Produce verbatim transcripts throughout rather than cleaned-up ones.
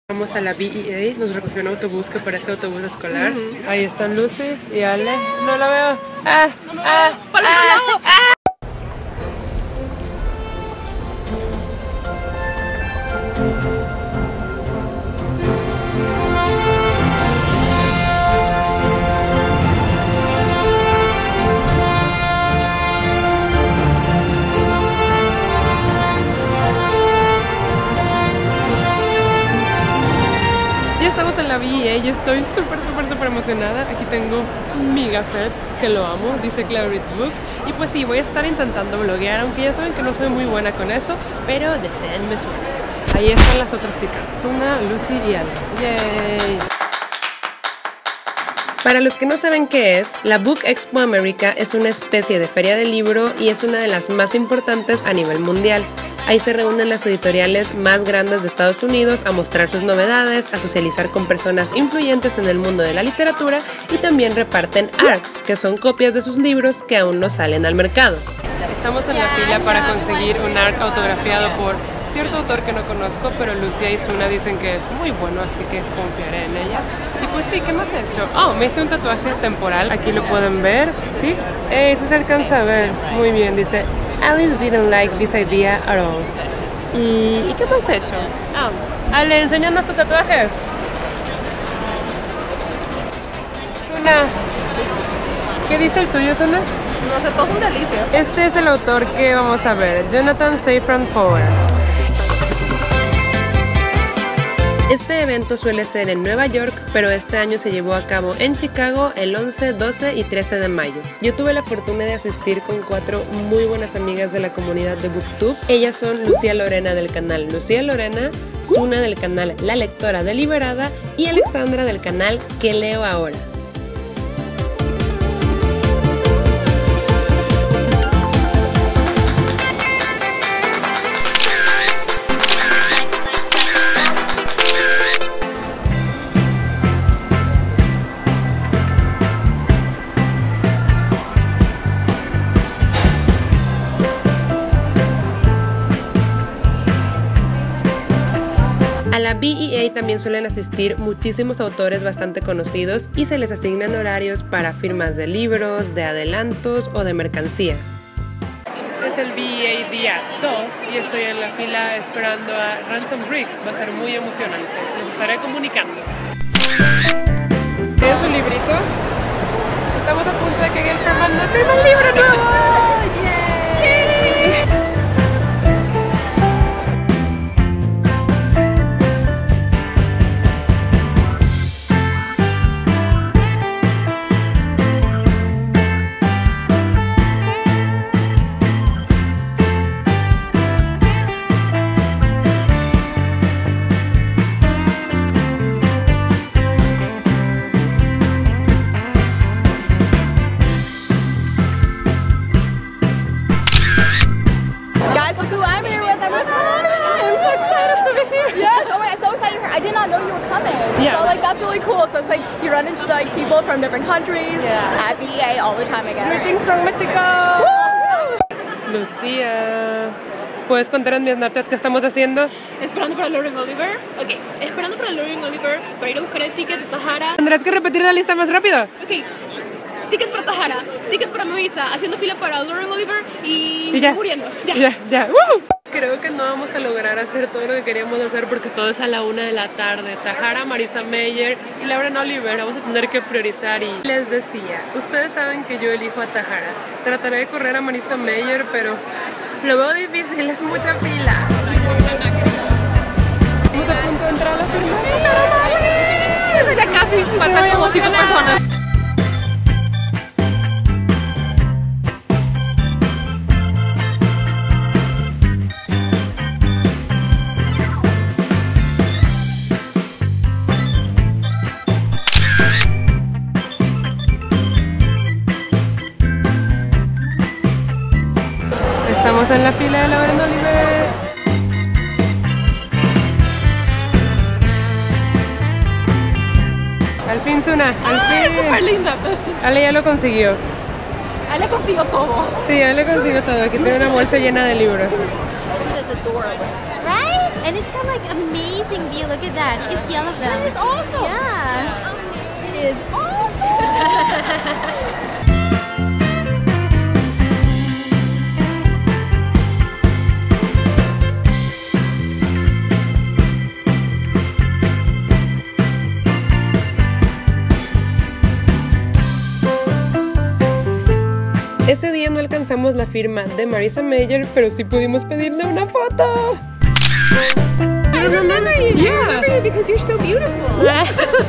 Vamos a la B E A, nos recogió un autobús que parece autobús escolar. Uh-huh. Ahí están Lucy y Ale. No la veo. ¡Ah! No, no, ¡ah! ¡Para el ¡ah! lado! ¡Ah! Estamos en la B E A y estoy súper súper súper emocionada. Aquí tengo mi gafet, que lo amo, dice Claridge's Books. Y pues sí, voy a estar intentando bloguear, aunque ya saben que no soy muy buena con eso, pero deseenme suerte. Ahí están las otras chicas, Suna, Lucy y Ale. ¡Yay! Para los que no saben qué es, la Book Expo America es una especie de feria de libro y es una de las más importantes a nivel mundial. Ahí se reúnen las editoriales más grandes de Estados Unidos a mostrar sus novedades, a socializar con personas influyentes en el mundo de la literatura y también reparten arcs, que son copias de sus libros que aún no salen al mercado. Estamos en la fila para conseguir un arc autografiado por cierto autor que no conozco, pero Lucia y Suna dicen que es muy bueno, así que confiaré en ellas. Y pues sí, ¿qué más he hecho? Oh, me hice un tatuaje temporal, aquí lo pueden ver, ¿sí? Eh, se alcanza a ver, muy bien, dice Alice didn't like this idea at all. ¿Y, ¿y qué más he hecho? Ah, Ale, enséñanos tu tatuaje. Suna, ¿qué dice el tuyo, Suna? No sé, todos son delicios. Este es el autor que vamos a ver, Jonathan Safran Foer. Este evento suele ser en Nueva York, pero este año se llevó a cabo en Chicago el once, doce y trece de mayo. Yo tuve la fortuna de asistir con cuatro muy buenas amigas de la comunidad de BookTube. Ellas son Lucía Lorena del canal Lucía Lorena, Suna del canal La Lectora Deliberada y Alexandra del canal ¿Qué leo ahora? A la B E A también suelen asistir muchísimos autores bastante conocidos y se les asignan horarios para firmas de libros, de adelantos o de mercancía. Es el B E A día dos y estoy en la fila esperando a Ransom Briggs. Va a ser muy emocionante. Les estaré comunicando. ¿Tienes un librito? Estamos a punto de que Gail Ferman nos firme el libro nuevo. ¡Yay! Yeah. So like that's really cool. So it's like you run into like people from different countries yeah. at B E A all the time, I guess. Greetings from Mexico. Woo! Lucía, ¿puedes contar en mi Snapchat qué estamos haciendo? Esperando para Lauren Oliver. Ok, esperando para Lauren Oliver para ir a buscar el ticket de Tahara. Tendrás que repetir la lista más rápido. Ok, ticket para Tahara, ticket para Marisa, haciendo fila para Lauren Oliver y, y ya. muriendo. Ya, ya, ya. ¡Woo! Creo que no vamos a lograr hacer todo lo que queríamos hacer porque todo es a la una de la tarde. Tahara, Marisa Mayer y Lauren Oliver. Vamos a tener que priorizar y les decía, ustedes saben que yo elijo a Tahara. Trataré de correr a Marisa Mayer, pero lo veo difícil, es mucha fila. Estamos a punto de entrar a la firma. Ya casi, faltan como cinco personas. Estamos en la fila de Lauren Oliver. Al fin, Suna, al ¡ay, fin! Es súper linda! Ale ya lo consiguió. Ale consiguió todo. Sí, Ale consiguió todo. Aquí tiene una bolsa llena de libros. It's adorable. Right? And it's got like amazing view. Look at that. You can see all of them. That is awesome. Yeah. It is awesome. Ese día no alcanzamos la firma de Marissa Mayer, pero sí pudimos pedirle una foto. I remember you. Yeah. I remember you because you're so beautiful. Hi.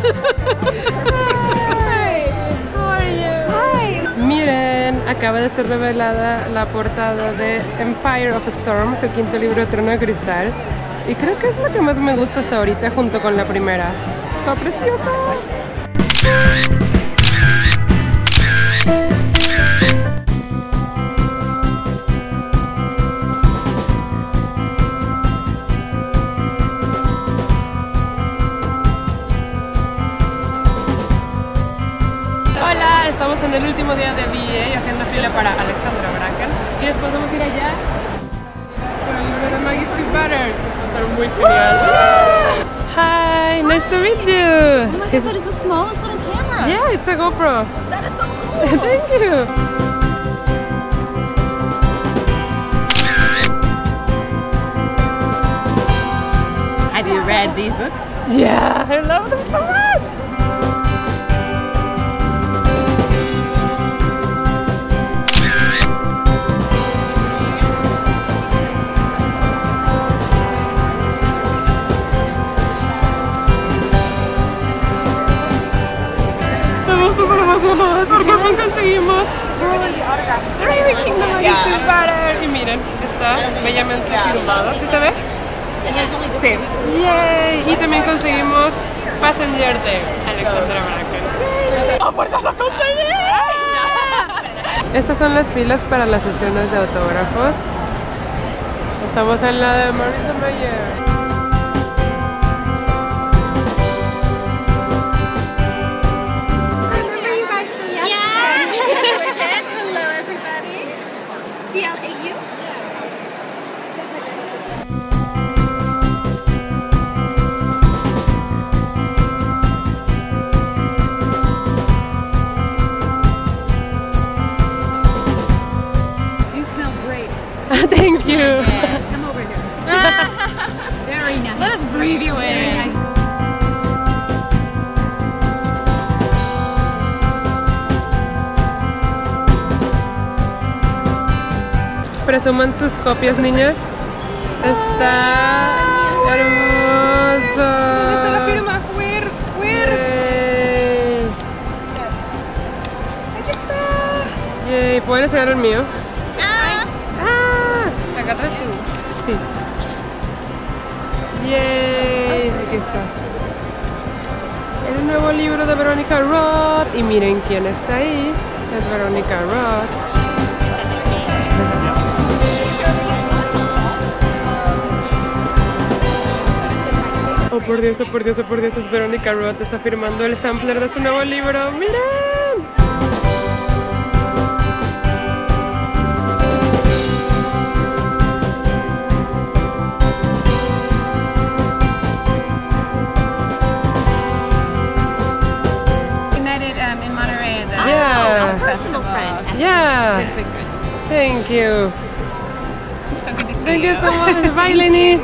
How are you? Hi. Miren, acaba de ser revelada la portada de Empire of Storms, el quinto libro de Trono de Cristal. Y creo que es la que más me gusta hasta ahorita junto con la primera. Está preciosa. Hola, estamos en el último día de B A haciendo fila para Alexandra Bracken y después vamos a ir allá por el libro de Maggie Stiefvater. Va a estar muy genial. Hi, nice to meet you. Oh my god, it's the smallest little camera. Yeah, it's a GoPro. That is so cool. Thank you. Have you read these books? Yeah, I love them so much. Estamos súper emocionados porque por fin conseguimos The Raven Kingdom de Maggie Stiefvater. Y miren, está bellamente firmado. ¿Sí se ve? Sí. Yay. Y también conseguimos Passenger de Alexandra Bracken. ¡Oh, por Dios, lo conseguí! Estas son las filas para las sesiones de autógrafos. Estamos en la de Marissa Mayer. C L A U? You smell great. Thank you. Come over here. Very nice. Let us breathe you Very in. nice. Presuman sus copias, niñas. Está hermoso. ¿Dónde está la firma? Where? Where? Yay. Aquí está. Yay. ¿Pueden enseñar el mío? Ah. Ah. Acá atrás tú. Sí. Yay. Aquí está. El nuevo libro de Veronica Roth. Y miren quién está ahí. Es Veronica Roth. Oh por Dios, oh por Dios, oh por Dios, es Veronica Roth, está firmando el sampler de su nuevo libro. ¡Miren! We met it um, in Monterey. The Yeah. oh, personal friend. Yeah. Thank you. So good to see Thank you. you so much. Bye, Lenny.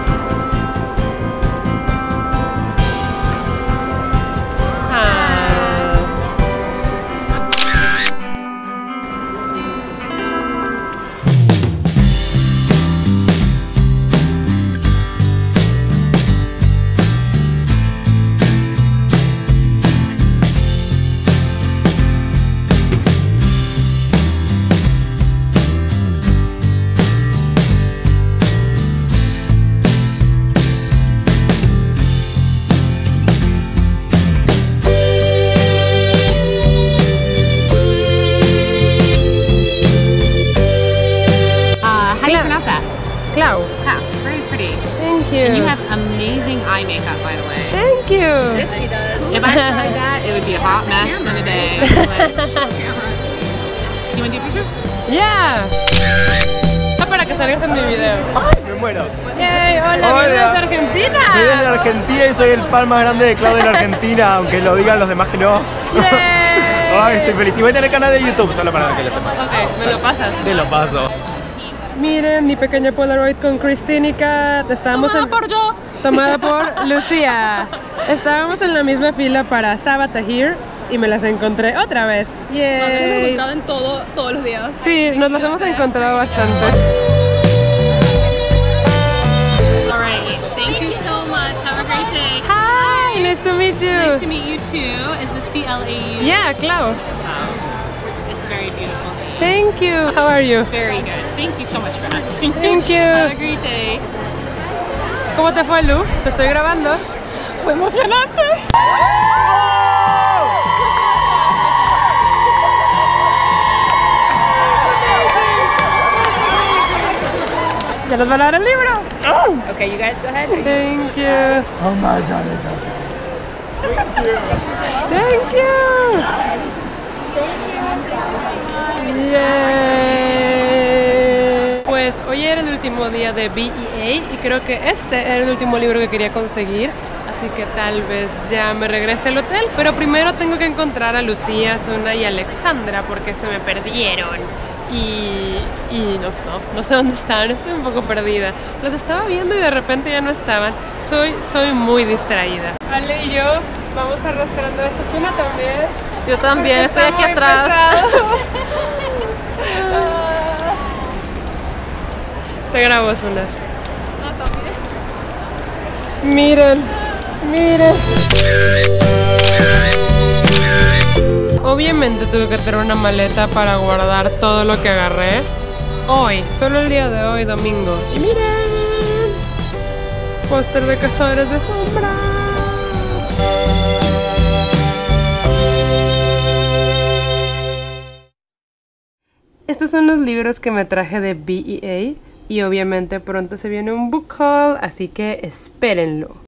Clau. Wow, very pretty. Thank you. And you have amazing eye makeup, by the way. Thank you. Yes, she does. If I tried that, it would be a hot mess in a day. But... You want to do a picture? Yeah. para que salgas en mi video. ¡Ay, me muero! Yay, hola, Hola. ¿vienes de Argentina? Soy desde Argentina y soy el fan más grande de Claudio en Argentina, aunque lo digan los demás que no. Yay. Ay, estoy feliz. Y voy a tener canal de YouTube, solo para que lo sepan. Ok, me lo pasas. Te lo paso. Miren mi pequeña Polaroid con Christine y Kat. Estábamos Tomada en... por yo. Tomada por Lucía. Estábamos en la misma fila para Sabatahir y me las encontré otra vez. Nos hemos Yay. encontrado en todo, todos los días. Sí, nos las hemos encontrado bastante. Alright, thank you so much. Have a great day. Hi, nice to meet you. Nice to meet you too. Is the C L A U? Yeah, Clau. It's very beautiful. Thank you. How are you? Very good. Thank you so much for asking. Thank you. Have a great day. ¿Cómo te fue, Lu? Te estoy grabando. Fue emocionante. ¿Ya nos van a dar el libro? Okay, you guys go ahead. Thank you. Oh my God, Thank you. Yay. Pues hoy era el último día de B E A y creo que este era el último libro que quería conseguir. Así que tal vez ya me regrese al hotel. Pero primero tengo que encontrar a Lucía, Suna y Alexandra porque se me perdieron. Y, y no, no, no sé dónde están, estoy un poco perdida. Los estaba viendo y de repente ya no estaban. Soy, soy muy distraída. Ale y yo vamos arrastrando esto. Suna también. Yo también, Porque estoy está aquí muy atrás. pesado. Te grabo, Suna. Miren, miren. Obviamente tuve que tener una maleta para guardar todo lo que agarré. Hoy, solo el día de hoy, domingo. Y miren, póster de Cazadores de Sombras. Estos son los libros que me traje de B E A y obviamente pronto se viene un book haul, así que espérenlo.